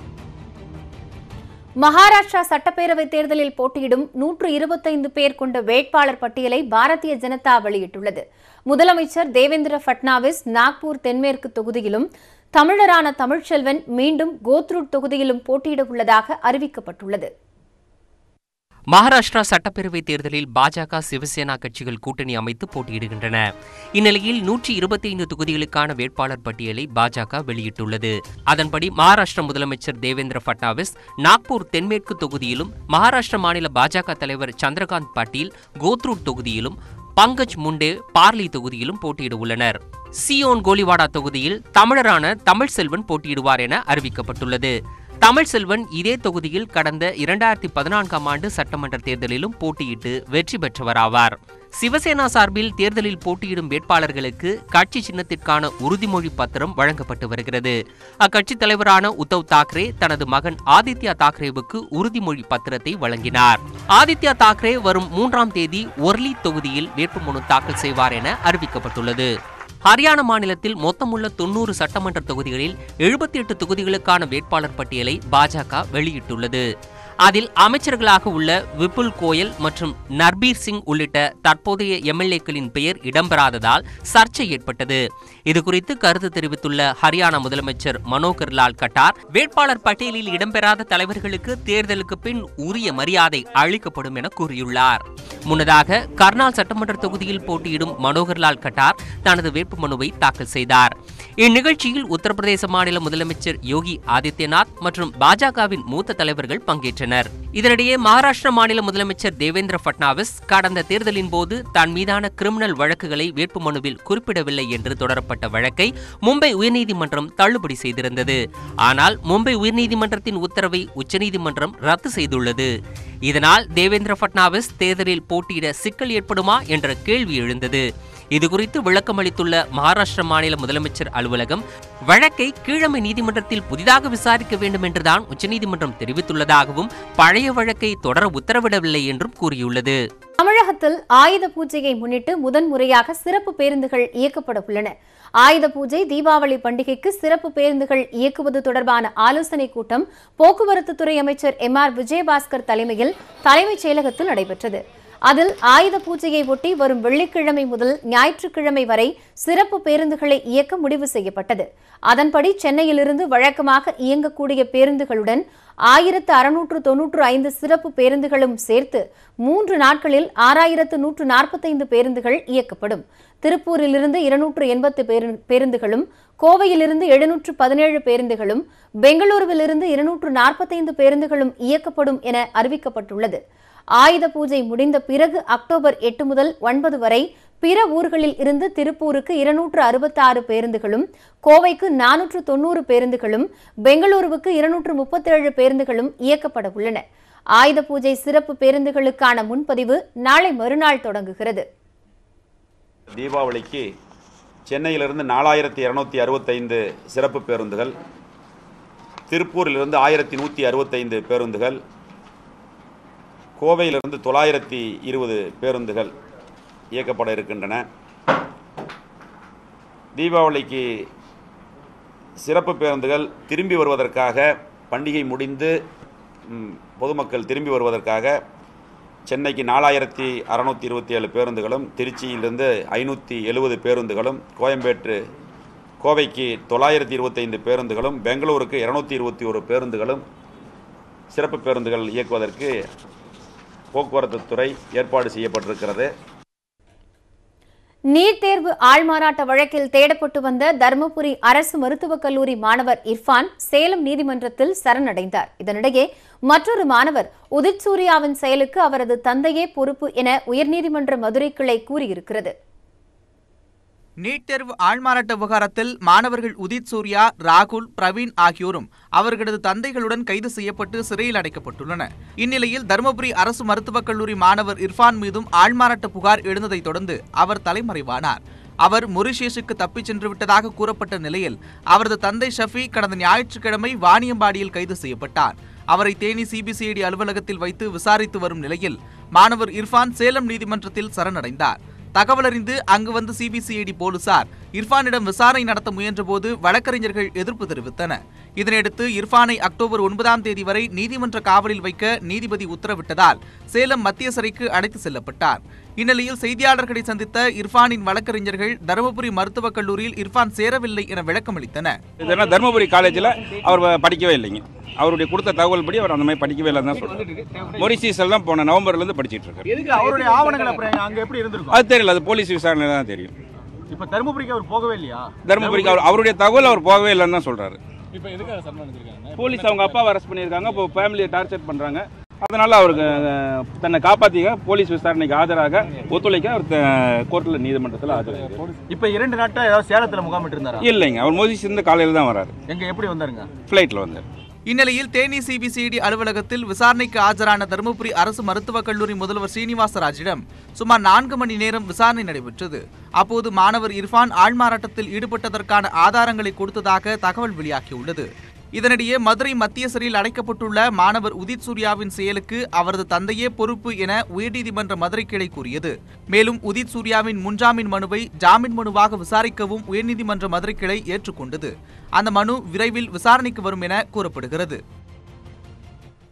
மகாராஷ்டிரா சட்டப்பேரவைத் தேர்தலில் போட்டியிடும் 125 பேர் கொண்ட வேட்பாளர் பட்டியலை பாரதிய ஜனதா வெளியிட்டுள்ளது. முதலமைச்சர் தேவேந்திர பட்னாவிஸ் நாக்பூர் தென்மேற்கு தொகுதியிலும், தமிழரான தமிழ்ச்செல்வன் மீண்டும் கோத்ரூட் தொகுதியிலும் போட்டியிட உள்ளதாக அறிவிக்கப்பட்டுள்ளது. மகாராஷ்டிரா சட்டப்பேரவைத் தேர்தலில் பாஜக, சிவசேனா கட்சிகள் கூட்டணி அமைத்து போட்டியிடுகின்றன. இந்நிலையில் 125 தொகுதிகளுக்கான வேட்பாளர் பட்டியலை பாஜக வெளியிட்டுள்ளது. அதன்படி மகாராஷ்டிர முதலமைச்சர் தேவேந்திர பட்னாவிஸ் நாக்பூர் தென்மேற்கு தொகுதியிலும், மகாராஷ்டிர மாநில பாஜக தலைவர் சந்திரகாந்த் பாட்டீல் கோத்ரூட் தொகுதியிலும், பங்கஜ் முண்டே பார்லி தொகுதியிலும் போட்டியிட உள்ளனர். சியோன் கோலிவாடா தொகுதியில் தமிழரான தமிழ்செல்வன் போட்டியிடுவார் என அறிவிக்கப்பட்டுள்ளது. தமிழ்செல்வன் இதே தொகுதியில் கடந்த 2014ஆம் ஆண்டு சட்டமன்ற தேர்தலிலும் போட்டியிட்டு வெற்றி பெற்றவராவார். சிவசேனா சார்பில் தேர்தலில் போட்டியிடும் வேட்பாளர்களுக்கு கட்சி சின்னத்திற்கான உறுதிமொழி பத்திரம் வழங்கப்பட்டு வருகிறது. அக்கட்சித் தலைவரான உத்தவ் தாக்கரே தனது மகன் ஆதித்யா தாக்கரேவுக்கு உறுதிமொழி பத்திரத்தை வழங்கினார். ஆதித்யா தாக்கரே வரும் 3ஆம் தேதி ஒர்லி தொகுதியில் வேட்புமனு தாக்கல் செய்வார் என அறிவிக்கப்பட்டுள்ளது. ஹரியானா மாநிலத்தில் மொத்தமுள்ள 90 சட்டமன்ற தொகுதிகளில் 78 தொகுதிகளுக்கான வேட்பாளர் பட்டியலை பாஜக வெளியிட்டுள்ளது. அதில் அமைச்சர்களாக உள்ள விபுல் கோயல் மற்றும் நர்பீர் சிங் உள்ளிட்ட தற்போதைய எம்எல்ஏக்களின் பெயர் இடம்பெறாததால் சர்ச்சை ஏற்பட்டது. இதுகுறித்து கருத்து தெரிவித்துள்ள ஹரியானா முதலமைச்சர் மனோகர் லால் கட்டார், வேட்பாளர் பட்டியலில் இடம்பெறாத தலைவர்களுக்கு தேர்தலுக்கு பின் உரிய மரியாதை அளிக்கப்படும் என கூறியுள்ளார். முன்னதாக கர்னால் சட்டமன்ற தொகுதியில் போட்டியிடும் மனோகர் லால் கட்டார் தனது வேட்புமனுவை தாக்கல் செய்தார். இந்நிகழ்ச்சியில் உத்தரப்பிரதேச மாநில முதலமைச்சர் யோகி ஆதித்யநாத் மற்றும் பாஜகவின் மூத்த தலைவர்கள் பங்கேற்றனர். இதனிடையே மகாராஷ்டிர மாநில முதலமைச்சர் தேவேந்திர பட்னாவிஸ் கடந்த தேர்தலின் போது தன் மீதான கிரிமினல் வழக்குகளை வேட்புமனுவில் குறிப்பிடவில்லை என்று தொடரப்பட்ட வழக்கை மும்பை உயர்நீதிமன்றம் தள்ளுபடி செய்திருந்தது. ஆனால் மும்பை உயர்நீதிமன்றத்தின் உத்தரவை உச்சநீதிமன்றம் ரத்து செய்துள்ளது. இதனால் தேவேந்திர பட்னாவிஸ் தேர்தலில் போட்டியிட சிக்கல் ஏற்படுமா என்ற கேள்வி எழுந்தது. இதுகுறித்து விளக்கம் அளித்துள்ள மகாராஷ்டிர மாநில முதலமைச்சர் அலுவலகம், வழக்கை கீழமை நீதிமன்றத்தில் புதிதாக விசாரிக்க வேண்டும் என்றுதான் உச்சநீதிமன்றம் தெரிவித்துள்ளதாகவும் பழைய வழக்கை தொடர உத்தரவிடவில்லை என்றும் கூறியுள்ளது. தமிழகத்தில் ஆயுத பூஜையை முன்னிட்டு முதன்முறையாக சிறப்பு பேருந்துகள் இயக்கப்பட உள்ளன. ஆயுத பூஜை, தீபாவளி பண்டிகைக்கு சிறப்பு பேருந்துகள் இயக்குவது தொடர்பான ஆலோசனைக் கூட்டம் போக்குவரத்து துறை அமைச்சர் எம்.ஆர். விஜயபாஸ்கர் தலைமையில் தலைமைச் செயலகத்தில் நடைபெற்றது. அதில் ஆயுத பூஜையை ஒட்டி வரும் வெள்ளிக்கிழமை முதல் ஞாயிற்றுக்கிழமை வரை சிறப்பு பேருந்துகளை இயக்க முடிவு செய்யப்பட்டது. அதன்படி சென்னையிலிருந்து வழக்கமாக இயங்கக்கூடிய பேருந்துகளுடன் 1695 சிறப்பு பேருந்துகளும் சேர்த்து 3 நாட்களில் 6145 பேருந்துகள் இயக்கப்படும். திருப்பூரிலிருந்து 280 பேருந்துகளும், கோவையிலிருந்து 717 பேருந்துகளும், பெங்களூருவிலிருந்து 245 பேருந்துகளும் இயக்கப்படும் என அறிவிக்கப்பட்டுள்ளது. ஆயுத பூஜை முடிந்த பிறகு அக்டோபர் 8 முதல் 9 வரை பிற ஊர்களில் இருந்து திருப்பூருக்கு 266 பேருந்துகளும், கோவைக்கு 490 பேருந்துகளும், பெங்களூருவுக்கு 237 பேருந்துகளும் இயக்கப்பட உள்ளன. ஆயுத பூஜை சிறப்பு பேருந்துகளுக்கான முன்பதிவு நாளை மறுநாள் தொடங்குகிறது. தீபாவளிக்கு சென்னையிலிருந்து 4265 சிறப்பு பேருந்துகள், திருப்பூரிலிருந்து 1165 பேருந்துகள், கோவையிலிருந்து 920 பேருந்துகள் இயக்கப்பட இருக்கின்றன. தீபாவளிக்கு சிறப்பு பேருந்துகள் திரும்பி வருவதற்காக, பண்டிகை முடிந்து பொதுமக்கள் திரும்பி வருவதற்காக சென்னைக்கு 4627 பேருந்துகளும், திருச்சியிலிருந்து 570 பேருந்துகளும், கோவைக்கு 925 பேருந்துகளும், பெங்களூருக்கு 221 பேருந்துகளும் சிறப்பு பேருந்துகள் இயக்குவதற்கு போக்குவரத்து துறை ஏற்பாடு செய்யப்பட்டிருக்கிறது. நீட் தேர்வு ஆள்மாறாட்ட வழக்கில் தேடப்பட்டு வந்த தருமபுரி அரசு மருத்துவக் கல்லூரி மாணவர் இர்ஃபான் சேலம் நீதிமன்றத்தில் சரணடைந்தார். இதனிடையே மற்றொரு மாணவர் உதித் சூர்யாவின் செயலுக்கு அவரது தந்தையே பொறுப்பு என உயர்நீதிமன்ற மதுரை கிளை கூறியிருக்கிறது. நீட் தேர்வு ஆள்மாறாட்ட விவகாரத்தில் மாணவர்கள் உதித் சூர்யா, ராகுல், பிரவீன் ஆகியோரும் அவர்களது தந்தைகளுடன் கைது செய்யப்பட்டு சிறையில் அடைக்கப்பட்டுள்ளனர். இந்நிலையில் தருமபுரி அரசு மருத்துவக் கல்லூரி மாணவர் இர்ஃபான் மீதும் ஆள்மாறாட்ட புகார் எழுந்ததைத் தொடர்ந்து அவர் தலைமறைவானார். அவர் மொரிஷியஸுக்கு தப்பிச் சென்று விட்டதாக கூறப்பட்ட நிலையில் அவரது தந்தை ஷஃபி கடந்த ஞாயிற்றுக்கிழமை வாணியம்பாடியில் கைது செய்யப்பட்டார். அவரை தேனி சிபிசிஐடி அலுவலகத்தில் வைத்து விசாரித்து வரும் நிலையில் மாணவர் இர்ஃபான் சேலம் நீதிமன்றத்தில் சரணடைந்தார். தகவலறிந்து அங்கு வந்த சிபிசிஐடி போலீசார் இர்ஃபானிடம் விசாரணை நடத்த முயன்றபோது வழக்கறிஞர்கள் எதிர்ப்பு தெரிவித்தனர். இதனையடுத்து இர்ஃபானை அக்டோபர் 9ஆம் தேதி வரை நீதிமன்ற காவலில் வைக்க நீதிபதி உத்தரவிட்டதால் சேலம் மத்திய சிறைக்கு அழைத்து செல்லப்பட்டார். இந்நிலையில் செய்தியாளர்களை சந்தித்த இர்ஃபானின் வழக்கறிஞர்கள் தருமபுரி மருத்துவக் கல்லூரியில் இர்ஃபான் சேரவில்லை என விளக்கமளித்தனர். தருமபுரி காலேஜில் அவர் படிக்கவே இல்லைங்க. அவருடைய கொடுத்த தகவல் படி அவர் அந்த மாதிரி படிக்கவே இல்லைன்னு தான் சொல்றாரு. மொரிஷியஸில் தான் போன நவம்பர்லேருந்து படிச்சிட்டு இருக்காரு. அவருடைய ஆவணங்கள் அப்புறம் அங்கே எப்படி இருந்திருக்கும் அது தெரியல, அது போலீஸ் விசாரணையில தான் தெரியும். இப்போ தருமபுரிக்கு அவர் போகவே இல்லையா? தருமபுரிக்கு அவருடைய தகவல் அவர் போகவே இல்லைன்னு தான் சொல்றாரு. இப்போ எதுக்காக சரணடைஞ்சிருக்காங்க? போலீஸ் அவங்க அப்பாவை அரெஸ்ட் பண்ணியிருக்காங்க. இப்போ ஃபேமிலியை டார்ச்சர் பண்ணுறாங்க. அதனால அவருக்கு தன்னை காப்பாற்றிக்க போலீஸ் விசாரணைக்கு ஆஜராக ஒத்துழைக்க அவர் கோர்ட்டில் நீதிமன்றத்தில் ஆஜராக. இப்போ 2 நாட்கள் ஏதாவது சேலத்தில் முகாமிட்டு இருந்தாரா? இல்லைங்க, அவர் மொரிஷியஸ் காலையில் தான் வராரு. எங்க எப்படி வந்தாருங்க? ஃப்ளைட்டில் வந்தார். இந்நிலையில் தேனி சிபிசிஐடி அலுவலகத்தில் விசாரணைக்கு ஆஜரான தருமபுரி அரசு மருத்துவக் கல்லூரி முதல்வர் ஸ்ரீனிவாசராஜிடம் சுமார் 4 மணி நேரம் விசாரணை நடைபெற்றது. அப்போது மாணவர் இர்ஃபான் ஆள்மாறாட்டத்தில் ஈடுபட்டதற்கான ஆதாரங்களை கொடுத்ததாக தகவல் வெளியாகியுள்ளது. இதனிடையே மதுரை மத்திய சிறையில் அடைக்கப்பட்டுள்ள மாணவர் உதித் சூர்யாவின் செயலுக்கு அவரது தந்தையே பொறுப்பு என உயர்நீதிமன்ற மதுரை கிளை கூறியது. மேலும் உதித் சூர்யாவின் முன்ஜாமீன் மனுவை ஜாமீன் மனுவாக விசாரிக்கவும் உயர்நீதிமன்ற மதுரை கிளை ஏற்றுக்கொண்டது. அந்த மனு விரைவில் விசாரணைக்கு வரும் என கூறப்படுகிறது.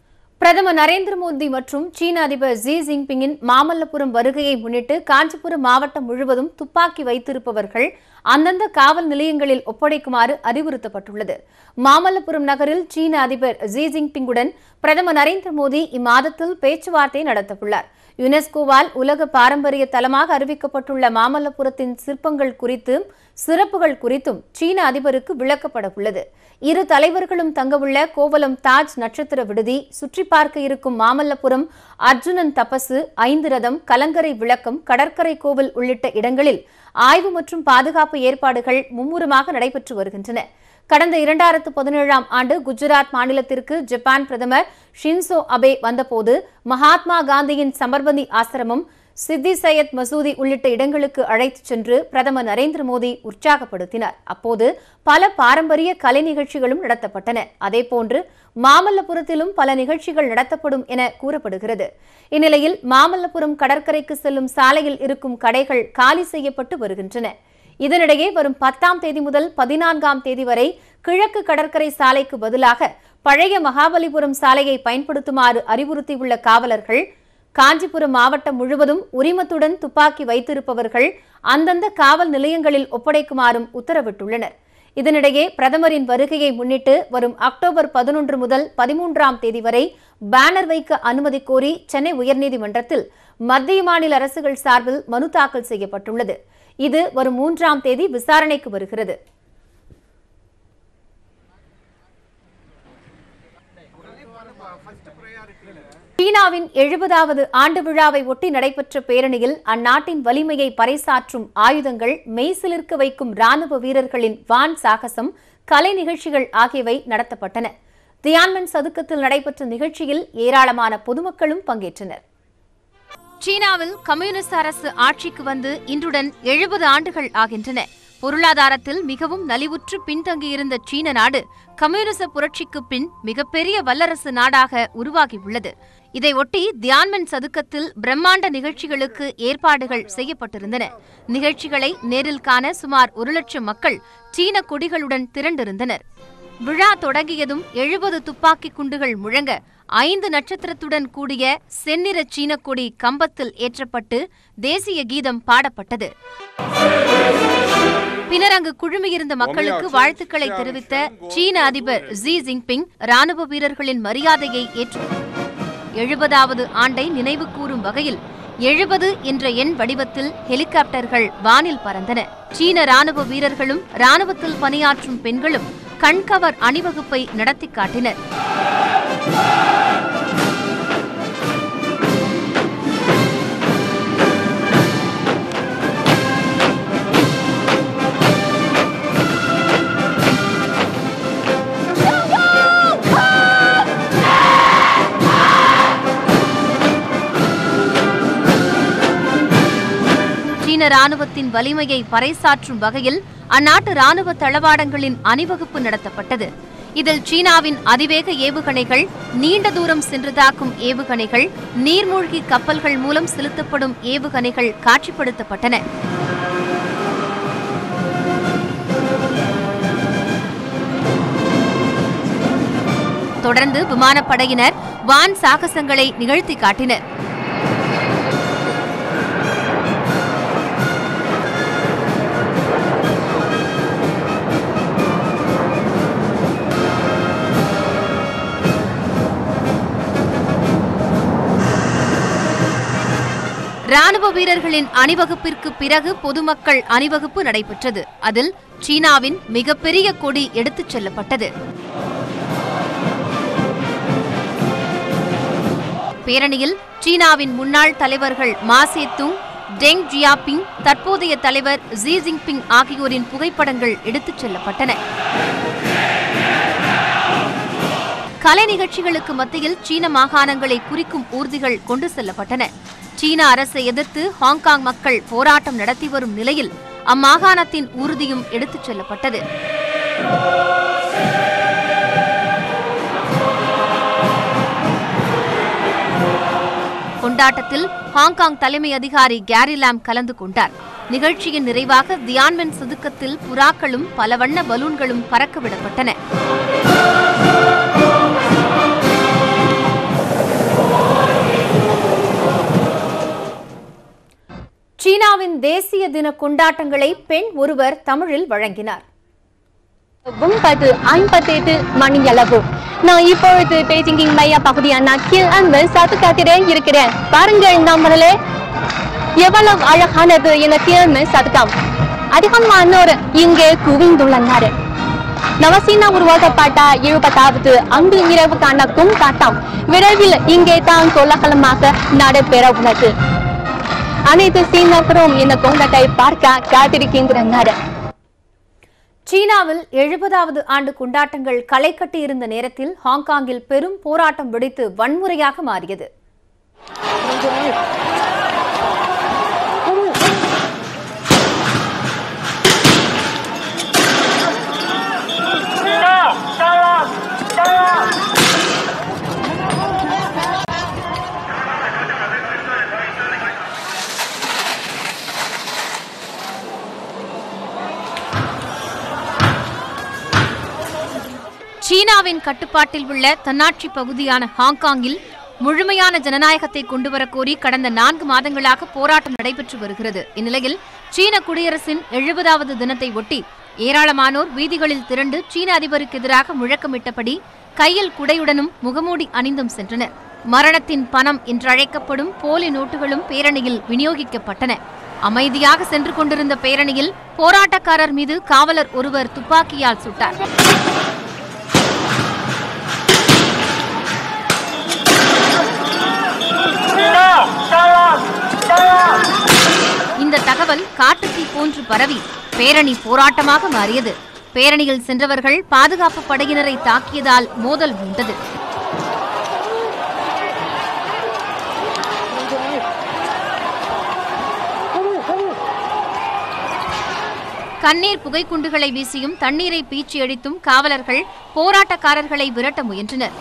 பிரதமர் நரேந்திர மோடி மற்றும் சீன அதிபர் ஜி ஜின்பிங்கின் மாமல்லபுரம் வருகையை முன்னிட்டு காஞ்சிபுரம் மாவட்டம் முழுவதும் துப்பாக்கி வைத்திருப்பவர்கள் அந்தந்த காவல் நிலையங்களில் ஒப்படைக்குமாறு அறிவுறுத்தப்பட்டுள்ளது. மாமல்லபுரம் நகரில் சீன அதிபர் ஜி ஜின்பிங்குடன் பிரதமர் நரேந்திர மோடி இம்மாதத்தில் பேச்சுவார்த்தை நடத்தவுள்ளார். யுனெஸ்கோவால் உலக பாரம்பரிய தலமாக அறிவிக்கப்பட்டுள்ள மாமல்லபுரத்தின் சிற்பங்கள் குறித்தும் சிறப்புகள் குறித்தும் சீன அதிபருக்கு விளக்கப்பட உள்ளது. இரு தலைவர்களும் தங்கவுள்ள கோவலம் தாஜ் நட்சத்திர விடுதி, சுற்றி பார்க்க இருக்கும் மாமல்லபுரம் அர்ஜுனன் தபசு, 5 ரதம், கலங்கரை விளக்கம், கடற்கரை கோவில் உள்ளிட்ட இடங்களில் ஆய்வு மற்றும் பாதுகாப்பு ஏற்பாடுகள் மும்முரமாக நடைபெற்று வருகின்றன. கடந்த 2017ஆம் ஆண்டு குஜராத் மாநிலத்திற்கு ஜப்பான் பிரதமர் ஷின்சோ அபே வந்தபோது மகாத்மா காந்தியின் சமர்பந்தி ஆசிரமம், சித்தி சையத் மசூதி உள்ளிட்ட இடங்களுக்கு அழைத்துச் சென்று பிரதமர் நரேந்திர மோடி உற்சாகப்படுத்தினார். அப்போது பல பாரம்பரிய கலை நிகழ்ச்சிகளும் நடத்தப்பட்டன. அதேபோன்று மாமல்லபுரத்திலும் பல நிகழ்ச்சிகள் நடத்தப்படும் என கூறப்படுகிறது. இந்நிலையில் மாமல்லபுரம் கடற்கரைக்கு செல்லும் சாலையில் இருக்கும் கடைகள் காலி செய்யப்பட்டு வருகின்றன. இதனிடையே வரும் 10ஆம் தேதி முதல் 14ஆம் தேதி வரை கிழக்கு கடற்கரை சாலைக்கு பதிலாக பழைய மகாபலிபுரம் சாலையை பயன்படுத்துமாறு அறிவுறுத்தியுள்ள காவலர்கள், காஞ்சிபுரம் மாவட்டம் முழுவதும் உரிமத்துடன் துப்பாக்கி வைத்திருப்பவர்கள் அந்தந்த காவல் நிலையங்களில் ஒப்படைக்குமாறும் உத்தரவிட்டுள்ளனர். இதனிடையே பிரதமரின் வருகையை முன்னிட்டு வரும் அக்டோபர் 11 முதல் 13ஆம் தேதி வரை பேனர் வைக்க அனுமதி கோரி சென்னை உயர்நீதிமன்றத்தில் மத்திய மாநில அரசுகள் சார்பில் மனு தாக்கல் செய்யப்பட்டுள்ளது. இது வரும் 3ஆம் தேதி விசாரணைக்கு வருகிறது. சீனாவின் 70வது ஆண்டு விழாவை ஒட்டி நடைபெற்ற பேரணியில் அந்நாட்டின் வலிமையை பறைசாற்றும் ஆயுதங்கள், மெய்சிலிர்க்க வைக்கும் ராணுவ வீரர்களின் வான் சாகசம், கலை நிகழ்ச்சிகள் ஆகியவை நடத்தப்பட்டன. தியான்மன் சதுக்கத்தில் நடைபெற்ற நிகழ்ச்சியில் ஏராளமான பொதுமக்களும் பங்கேற்றனர். சீனாவில் கம்யூனிஸ்ட் அரசு ஆட்சிக்கு வந்து இன்றுடன் 70 ஆண்டுகள் ஆகின்றன. பொருளாதாரத்தில் மிகவும் நலிவுற்று பின்தங்கியிருந்த சீன நாடு கம்யூனிச புரட்சிக்கு பின் மிகப்பெரிய வல்லரசு நாடாக உருவாகியுள்ளது. இதையொட்டி தியான்மன் சதுக்கத்தில் பிரம்மாண்ட நிகழ்ச்சிகளுக்கு ஏற்பாடுகள் செய்யப்பட்டிருந்தன. நிகழ்ச்சிகளை நேரில் காண சுமார் 1 லட்சம் மக்கள் சீன கொடிகளுடன் திரண்டிருந்தனர். விழா தொடங்கியதும் 70 துப்பாக்கி குண்டுகள் முழங்க 5 நட்சத்திரத்துடன் கூடிய செந்நிற சீன கொடி கம்பத்தில் ஏற்றப்பட்டு தேசிய கீதம் பாடப்பட்டது. பின்னர் அங்கு குழுமியிருந்த மக்களுக்கு வாழ்த்துக்களை தெரிவித்த சீன அதிபர் ஜி ஜின்பிங் ராணுவ வீரர்களின் மரியாதையை ஏற்று 70வது ஆண்டை நினைவு கூறும் வகையில் 70 என்ற எண் வடிவத்தில் ஹெலிகாப்டர்கள் வானில் பறந்தன. சீன ராணுவ வீரர்களும் ராணுவத்தில் பணியாற்றும் பெண்களும் கண்கவர் அணிவகுப்பை நடத்தி காட்டினர். சீன ராணுவத்தின் வலிமையை பறைசாற்றும் வகையில் அந்நாட்டு ராணுவ தளவாடங்களின் அணிவகுப்பு நடத்தப்பட்டது. இதில் சீனாவின் அதிவேக ஏவுகணைகள், நீண்ட தூரம் சென்று தாக்கும் ஏவுகணைகள், நீர்மூழ்கி கப்பல்கள் மூலம் செலுத்தப்படும் ஏவுகணைகள் காட்சிப்படுத்தப்பட்டன. தொடர்ந்து விமானப்படையினர் வான் சாகசங்களை நிகழ்த்தி காட்டினர். ராணுவ வீரர்களின் அணிவகுப்பிற்கு பிறகு பொதுமக்கள் அணிவகுப்பு நடைபெற்றது. அதில் சீனாவின் மிகப்பெரிய கொடி எடுத்துச் செல்லப்பட்டது. பேரணியில் சீனாவின் முன்னாள் தலைவர்கள் மா சேதுங், டெங் ஜியாபிங், தற்போதைய தலைவர் ஜி ஜின்பிங் ஆகியோரின் புகைப்படங்கள் எடுத்துச் செல்லப்பட்டன. கலை நிகழ்ச்சிகளுக்கு மத்தியில் சீன மாகாணங்களை குறிக்கும் ஊர்திகள் கொண்டு செல்லப்பட்டன. சீன அரசை எதிர்த்து ஹாங்காங் மக்கள் போராட்டம் நடத்தி வரும் நிலையில் அம்மாகாணத்தின் ஊர்தியும் எடுத்துச் செல்லப்பட்டது. கொண்டாட்டத்தில் ஹாங்காங் தலைமை அதிகாரி கேரி லாம் கலந்து கொண்டார். நிகழ்ச்சியின் நிறைவாக தியான்மன் சதுக்கத்தில் புறாக்களும் பல வண்ண பலூன்களும் பறக்கவிடப்பட்டன. சீனாவின் தேசிய தின கொண்டாட்டங்களை பெண் ஒருவர் தமிழில் வழங்கினார். 9:58 மணியளவு. நான் இப்பொழுது பெய்ஜிங்கின் மைய பகுதியான கில்அன்வெல் சதுக்கத்திலே இருக்கிறேன். பாருங்கள் நண்பர்களே, எவ்வளவு அழகானது இந்த கில்அன்வெல் சதுக்கம். அதிகமானோர் இங்கே குவிந்துள்ளனர். நவசீனா உருவாக்கப்பட்ட 70வது ஆண்டு நிறைவுக்கான கொண்டாட்டம் விரைவில் இங்கே தான் கோலாகலமாக நடைபெற உள்ளது. அனைத்து சீனர்களும் இந்த கொண்டாட்டத்தை பார்க்க காத்திருக்கின்றனர். சீனாவில் 70வது ஆண்டு கொண்டாட்டங்கள் களை கட்டியிருந்த நேரத்தில் ஹாங்காங்கில் பெரும் போராட்டம் வெடித்து வன்முறையாக மாறியது. சீனாவின் கட்டுப்பாட்டில் உள்ள தன்னாட்சி பகுதியான ஹாங்காங்கில் முழுமையான ஜனநாயகத்தை கொண்டுவரக் கோரி கடந்த 4 மாதங்களாக போராட்டம் நடைபெற்று வருகிறது. இந்நிலையில் சீன குடியரசின் 70வது தினத்தை ஒட்டி ஏராளமானோர் வீதிகளில் திரண்டு சீன அதிபருக்கு எதிராக முழக்கமிட்டபடி கையில் குடையுடனும் முகமூடி அணிந்தும் சென்றனர். மரணத்தின் பணம் என்றழைக்கப்படும் போலி நோட்டுகளும் பேரணியில் விநியோகிக்கப்பட்டன. அமைதியாக சென்று கொண்டிருந்த பேரணியில் போராட்டக்காரர் மீது காவலர் ஒருவர் துப்பாக்கியால் சுட்டார். இந்த தகவல் காட்டுத்தீ போன்று பரவி பேரணி போராட்டமாக மாறியது. பேரணியில் சென்றவர்கள் பாதுகாப்பு படையினரை தாக்கியதால் மோதல் உண்டது. கண்ணீர் புகைக்குண்டுகளை வீசியும் தண்ணீரை பீச்சி அடித்தும் காவலர்கள் போராட்டக்காரர்களை விரட்ட முயன்றனர்.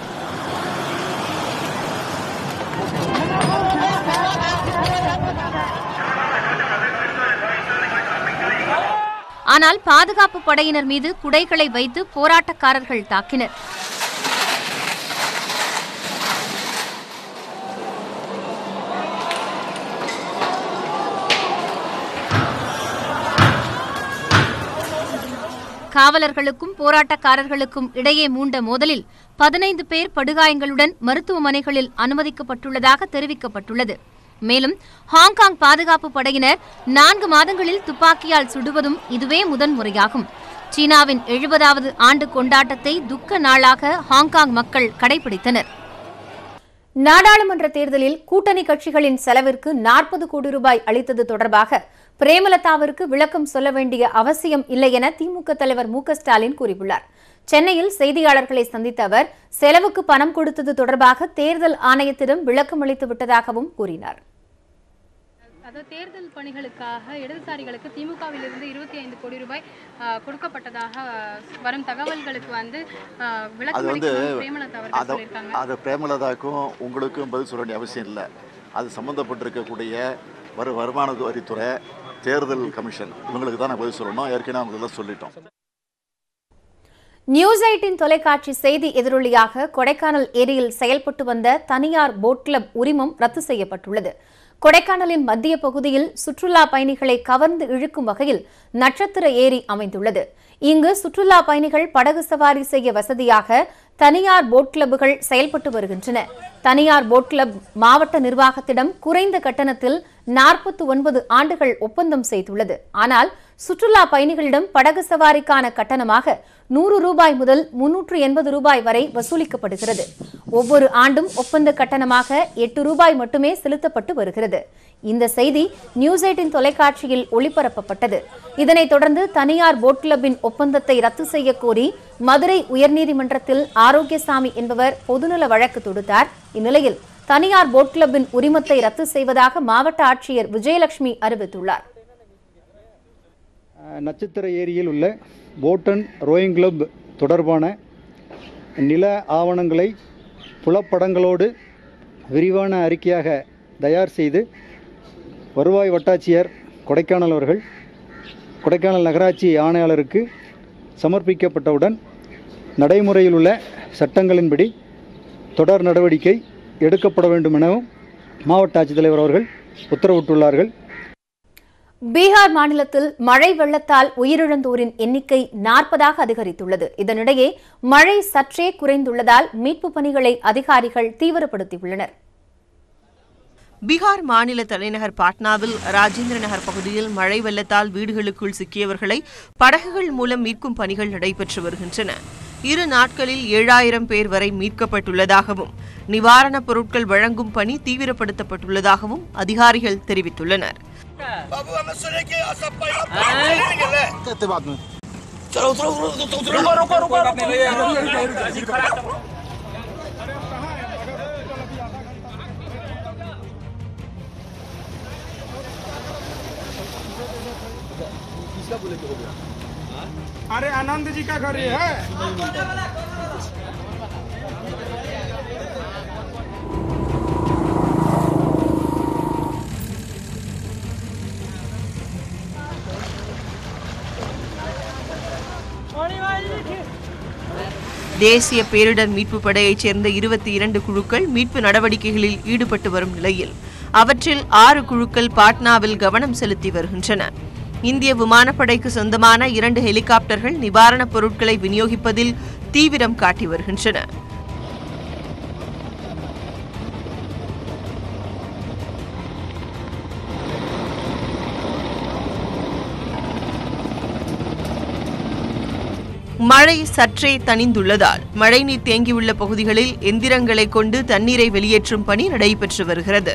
ஆனால் பாதுகாப்பு படையினர் மீது குடைகளை வைத்து போராட்டக்காரர்கள் தாக்கினர். காவலர்களுக்கும் போராட்டக்காரர்களுக்கும் இடையே மூண்ட மோதலில் 15 பேர் படுகாயங்களுடன் மருத்துவமனைகளில் அனுமதிக்கப்பட்டுள்ளதாக தெரிவிக்கப்பட்டுள்ளது. மேலும் ஹாங்காங் பாதுகாப்பு படையினர் 4 மாதங்களில் துப்பாக்கியால் சுடுவதும் இதுவே முதன்முறையாகும். சீனாவின் 70வது ஆண்டு கொண்டாட்டத்தை துக்க நாளாக ஹாங்காங் மக்கள் கடைபிடித்தனர். நாடாளுமன்ற தேர்தலில் கூட்டணி கட்சிகளின் செலவிற்கு 40 கோடி ரூபாய் அளித்தது தொடர்பாக பிரேமலதாவிற்கு விளக்கம் சொல்ல வேண்டிய அவசியம் இல்லை என திமுக தலைவர் மு க ஸ்டாலின் கூறியுள்ளார். சென்னையில் செய்தியாளர்களை சந்தித்த அவர் செலவுக்கு பணம் கொடுத்தது தொடர்பாக தேர்தல் ஆணையத்திடம் விளக்கம் அளித்து விட்டதாகவும் கூறினார். தேர்தல் பணிகளுக்காக இடதுசாரிகளுக்கு திமுகவிலிருந்து 25 கோடி ரூபாய் கொடுக்கப்பட்டதாக வரும் தகவல்களுக்கு அது பிரேமலதாவுக்கும் உங்களுக்கும் பதில் சொல்ல வேண்டிய அவசியம் இல்லை. அது சம்பந்தப்பட்டிருக்கக்கூடிய வருமான வரித்துறை, தேர்தல் கமிஷன், இவங்களுக்கு தான் பதில் சொல்லணும். ஏற்கனவே அவங்க எல்லாம் சொல்லிட்டோம். நியூஸ் 18 தொலைக்காட்சி செய்தி எதிரொலியாக கொடைக்கானல் ஏரியில் செயல்பட்டு வந்த தனியார் போட் கிளப் உரிமம் ரத்து செய்யப்பட்டுள்ளது. கொடைக்கானலின் மத்திய பகுதியில் சுற்றுலா பயணிகளை கவர்ந்து இழுக்கும் வகையில் நட்சத்திர ஏரி அமைந்துள்ளது. இங்கு சுற்றுலா பயணிகள் படகு சவாரி செய்ய வசதியாக தனியார் போட் கிளப்புகள் செயல்பட்டு வருகின்றன. தனியார் போட் கிளப் மாவட்ட நிர்வாகத்திடம் குறைந்த கட்டணத்தில் 49 ஆண்டுகள் ஒப்பந்தம் செய்துள்ளது. ஆனால் சுற்றுலா பயணிகளிடம் படகு சவாரிக்கான கட்டணமாக 100 ரூபாய் முதல் 380 ரூபாய் வரை வசூலிக்கப்படுகிறது. ஒவ்வொரு ஆண்டும் ஒப்பந்த கட்டணமாக 8 ரூபாய் மட்டுமே செலுத்தப்பட்டு வருகிறது. இந்த செய்தி நியூஸ் 18 தொலைக்காட்சியில் ஒளிபரப்பப்பட்டது. இதனைத் தொடர்ந்து தனியார் போட் கிளப்பின் ஒப்பந்தத்தை ரத்து செய்ய கோரி மதுரை உயர்நீதிமன்றத்தில் ஆரோக்கியசாமி என்பவர் பொதுநல வழக்கு தொடுத்தார். இந்நிலையில் தனியார் போட் கிளப்பின் உரிமத்தை ரத்து செய்வதாக மாவட்ட ஆட்சியர் விஜயலட்சுமி அறிவித்துள்ளார். நட்சத்திர ஏரியில் உள்ள போட் அண்ட் ரோயிங் கிளப் தொடர்பான நில ஆவணங்களை புலப்படங்களோடு விரிவான அறிக்கையாக தயார் செய்து வருவாய் வட்டாட்சியர் கொடைக்கானல் அவர்கள் கொடைக்கானல் நகராட்சி ஆணையாளருக்கு சமர்ப்பிக்கப்பட்டவுடன் நடைமுறையில் உள்ள சட்டங்களின்படி தொடர் நடவடிக்கை எடுக்கப்பட வேண்டும் எனவும் மாவட்ட ஆட்சித்தலைவர் அவர்கள் உத்தரவிட்டுள்ளார்கள். பீகார் மாநிலத்தில் மழை வெள்ளத்தால் உயிரிழந்தோரின் எண்ணிக்கை 40ஆக அதிகரித்துள்ளது. இதனிடையே மழை சற்றே குறைந்துள்ளதால் மீட்புப் பணிகளை அதிகாரிகள் தீவிரப்படுத்தியுள்ளனர். பீகார் மாநில தலைநகர் பாட்னாவில் ராஜேந்திர நகர் பகுதியில் மழை வெள்ளத்தால் வீடுகளுக்குள் சிக்கியவர்களை படகுகள் மூலம் மீட்கும் பணிகள் நடைபெற்று வருகின்றன. 2 நாட்களில் 7000 பேர் வரை மீட்கப்பட்டுள்ளதாகவும் நிவாரணப் பொருட்கள் வழங்கும் பணி தீவிரப்படுத்தப்பட்டுள்ளதாகவும் அதிகாரிகள் தெரிவித்துள்ளனர். अरे आनंद जी का घर है। தேசிய பேரிடர் மீட்பு படையைச் சேர்ந்த 22 குழுக்கள் மீட்பு நடவடிக்கைகளில் ஈடுபட்டு வரும் நிலையில் அவற்றில் 6 குழுக்கள் பாட்னாவில் கவனம் செலுத்தி வருகின்றன. இந்திய விமானப்படைக்கு சொந்தமான 2 ஹெலிகாப்டர்கள் நிவாரணப் பொருட்களை விநியோகிப்பதில் தீவிரம் காட்டி வருகின்றன. மழை சற்றே தணிந்துள்ளதால் மழைநீர் தேங்கியுள்ள பகுதிகளில் எந்திரங்களை கொண்டு தண்ணீரை வெளியேற்றும் பணி நடைபெற்று வருகிறது.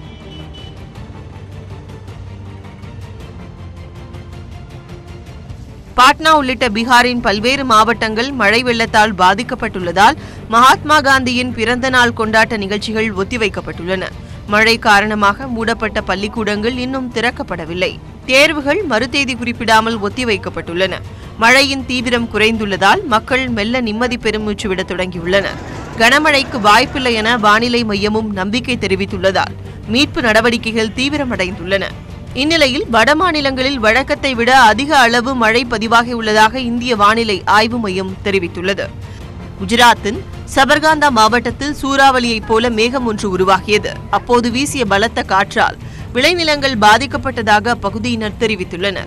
பாட்னா உள்ளிட்ட பீகாரின் பல்வேறு மாவட்டங்கள் மழை வெள்ளத்தால் பாதிக்கப்பட்டுள்ளதால் மகாத்மா காந்தியின் பிறந்த நாள் கொண்டாட்ட நிகழ்ச்சிகள் ஒத்திவைக்கப்பட்டுள்ளன. மழை காரணமாக மூடப்பட்ட பள்ளிக்கூடங்கள் இன்னும் திறக்கப்படவில்லை. தேர்வுகள் மறுதேதி குறிப்பிடாமல் ஒத்திவைக்கப்பட்டுள்ளன. மழையின் தீவிரம் குறைந்துள்ளதால் மக்கள் மெல்ல நிம்மதி பெருமூச்சு விட தொடங்கியுள்ளனர். கனமழைக்கு வாய்ப்பில்லை என வானிலை மையமும் நம்பிக்கை தெரிவித்துள்ளதால் மீட்பு நடவடிக்கைகள் தீவிரமடைந்துள்ளன. இந்நிலையில் வட மாநிலங்களில் வழக்கத்தை விட அதிக அளவு மழை பதிவாகியுள்ளதாக இந்திய வானிலை ஆய்வு மையம் தெரிவித்துள்ளது. குஜராத்தின் சபர்காந்தா மாவட்டத்தில் சூறாவளியைப் போல மேகம் ஒன்று உருவாகியது. அப்போது வீசிய பலத்த காற்றால் விளைநிலங்கள் பாதிக்கப்பட்டதாக அப்பகுதியினர் தெரிவித்துள்ளனர்.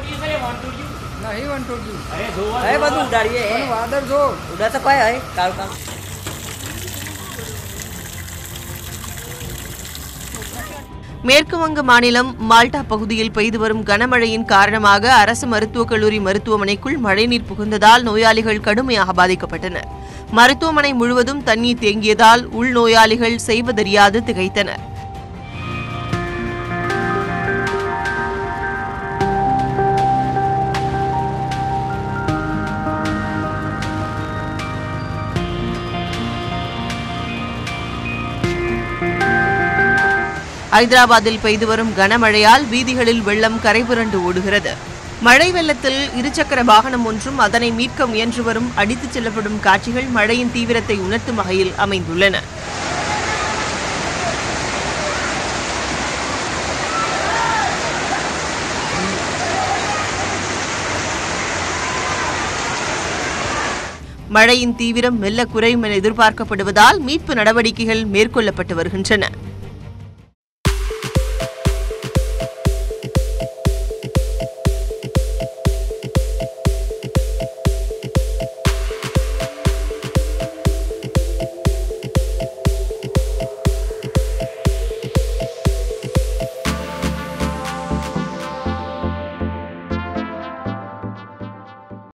மேற்கு வங்க மாநிலம் மால்டா பகுதியில் பெய்து வரும் கனமழையின் காரணமாக அரசு மருத்துவக் கல்லூரி மருத்துவமனைக்குள் மழைநீர் புகுந்ததால் நோயாளிகள் கடுமையாக பாதிக்கப்பட்டனர். மருத்துவமனை முழுவதும் தண்ணீர் தேங்கியதால் உள்நோயாளிகள் செய்வதறியாது திகைத்தனர். ஐதராபாத்தில் பெய்து வரும் கனமழையால் வீதிகளில் வெள்ளம் கரைபுரண்டு ஓடுகிறது. மழை வெள்ளத்தில் இருசக்கர வாகனம் ஒன்றும் அதனை மீட்க முயன்று வரும் அடித்துச் செல்லப்படும் காட்சிகள் மழையின் தீவிரத்தை உணர்த்தும் வகையில் அமைந்துள்ளன. மழையின் தீவிரம் மெல்ல குறையும் என எதிர்பார்க்கப்படுவதால் மீட்பு நடவடிக்கைகள் மேற்கொள்ளப்பட்டு வருகின்றன.